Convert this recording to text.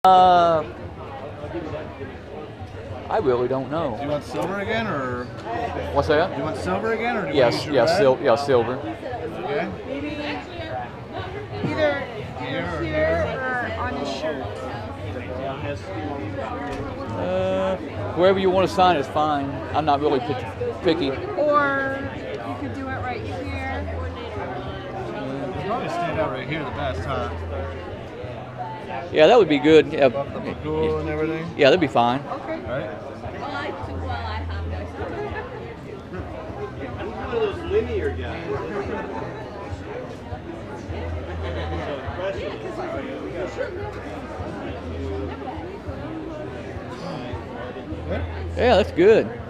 I really don't know. Do you want silver again, or What's that? do you want silver again, or do you Yes, want to use yes, your red? yeah, silver. Okay. Maybe either here or on his shirt. Wherever you want to sign is fine. I'm not really picky. Or you could do it right here. It'll probably stand out right here the best, huh? Yeah, that would be good. Yeah, Above the Magoo and everything. yeah, that'd be fine. Okay. Right? One of those linear guys. Yeah, that's good.